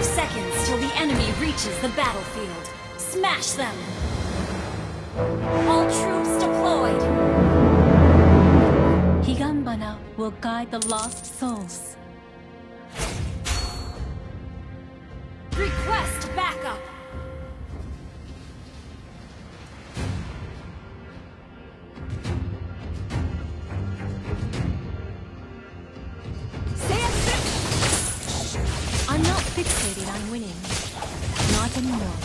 5 seconds till the enemy reaches the battlefield. Smash them! All troops deployed! Higanbana will guide the lost souls. Request backup! I'm not fixated on winning. Not anymore.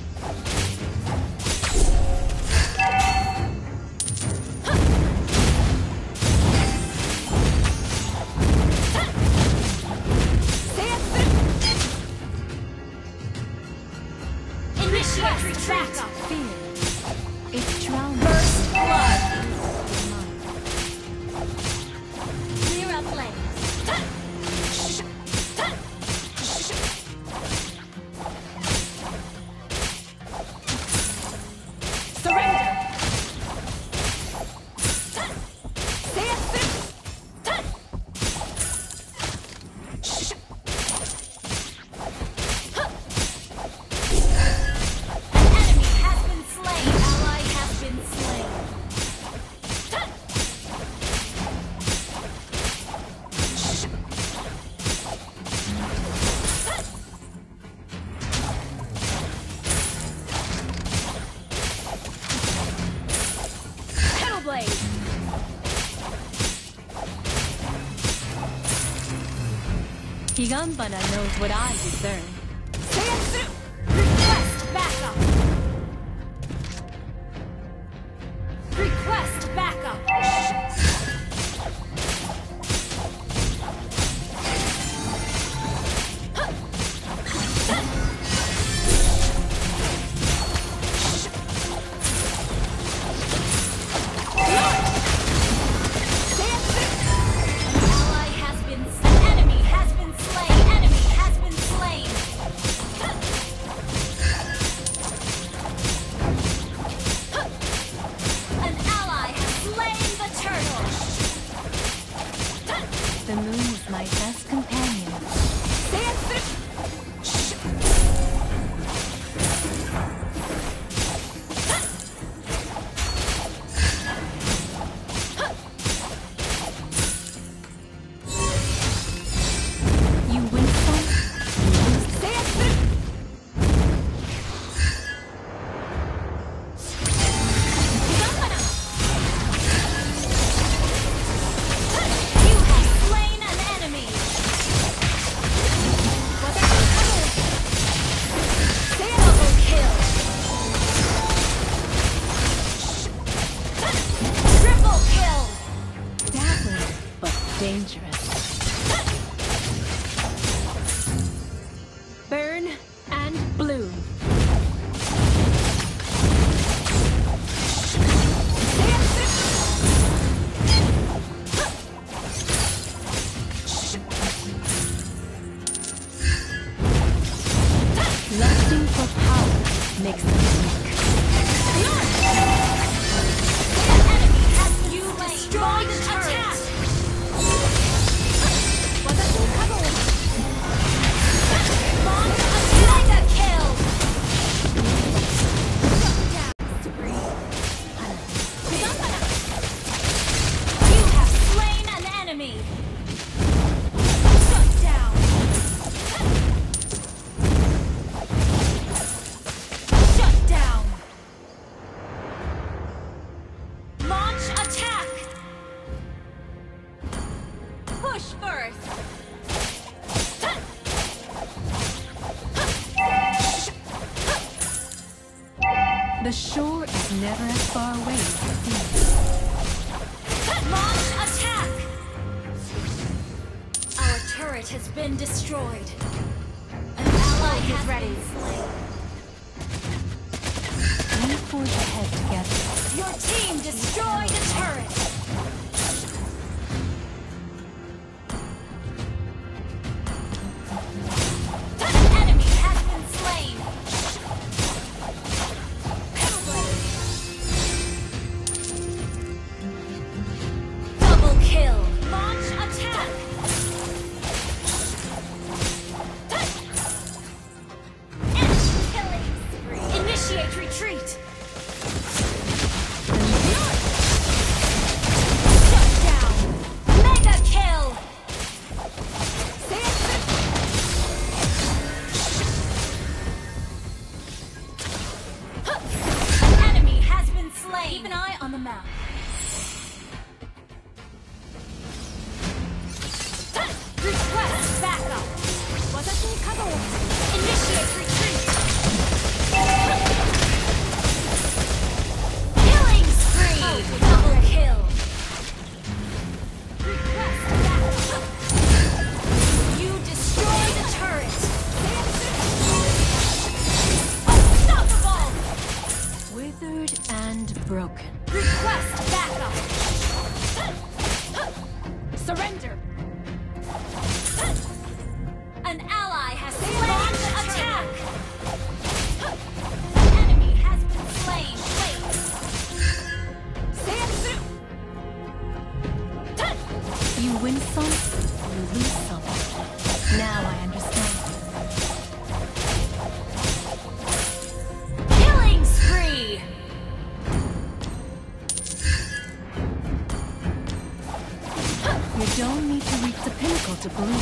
Initiate retreat! Fear. It's drowning. First blood! Clear up lanes. Higanbana knows what I deserve. Request backup! Request backup! The moon is my best companion. You win some, dangerous. Burn and bloom. Lusting for power makes them weak. Destroy the turret! Push first! The shore is never as far away as it seems. Launch attack! Our turret has been destroyed. An ally is ready. We forge ahead together. Your team destroyed a turret!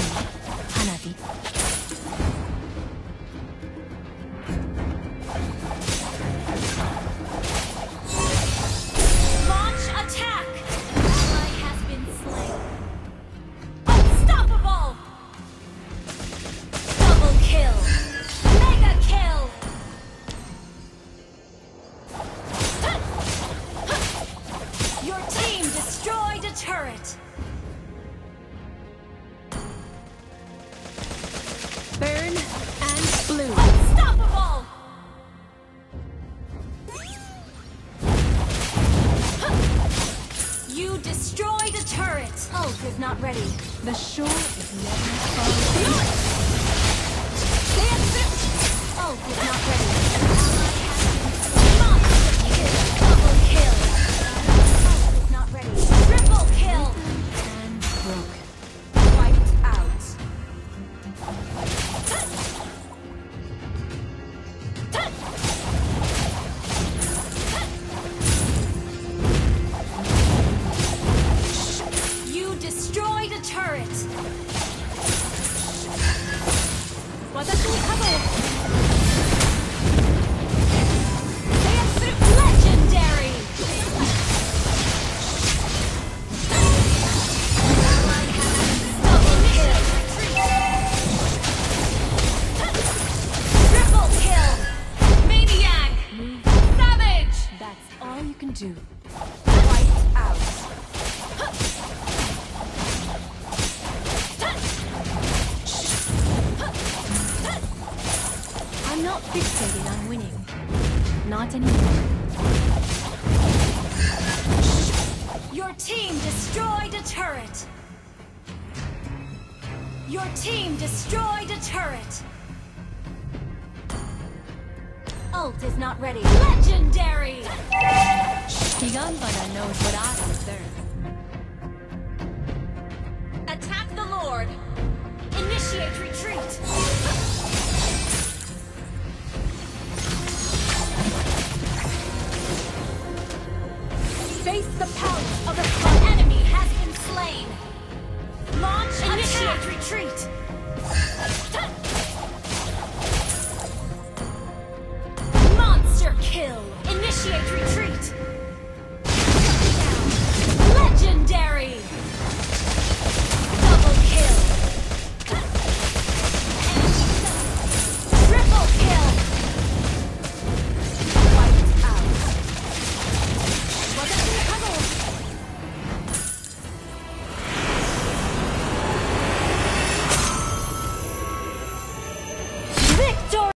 Hanabi. Launch attack! Ally has been slain. Unstoppable! Double kill! Mega kill! Your team destroyed a turret! Burn and bloom. Unstoppable! You destroyed a turret! Ult is not ready. The shore is never far away. Ult is not ready. Monster kill! Double kill! Ult is not ready. Triple kill! And broken. Wiped out. You destroyed a turret! Legendary! Double kill! Triple kill! Maniac! Savage! That's all you can do. Wiped out. I'm not fixated on winning. Not anymore. Your team destroyed a turret! Your team destroyed a turret! Ult is not ready. Legendary! Higanbana knows what I deserve. Attack the Lord! Initiate retreat! Face the power of the enemy has been slain! Launch initiate retreat! Monster kill! Initiate retreat! Legendary! Double kill! Triple kill! Wiped out! Victory!